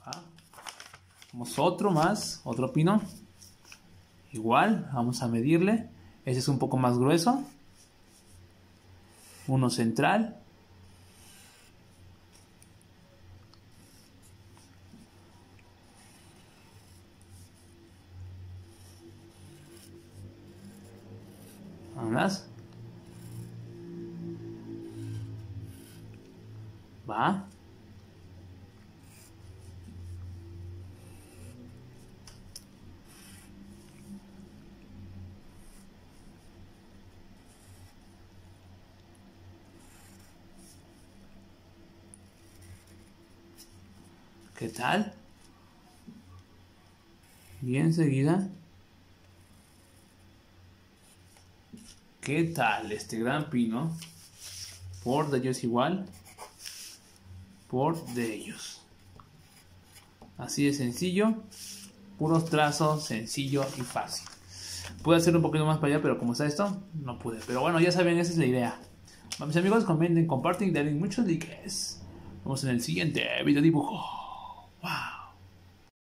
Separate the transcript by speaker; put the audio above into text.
Speaker 1: Vamos otro pino. Igual, vamos a medirle. Ese es un poco más grueso. Uno central. ¿Andas? Va. ¿Qué tal? Bien seguida. ¿Qué tal este gran pino? Por de ellos igual. Por de ellos. Así de sencillo. Puros trazos, sencillo y fácil. Pude hacer un poquito más para allá, pero como está esto, no pude. Pero bueno, ya saben, esa es la idea. Mis amigos, comenten, comparten y denle muchos likes. Nos vemos en el siguiente video dibujo.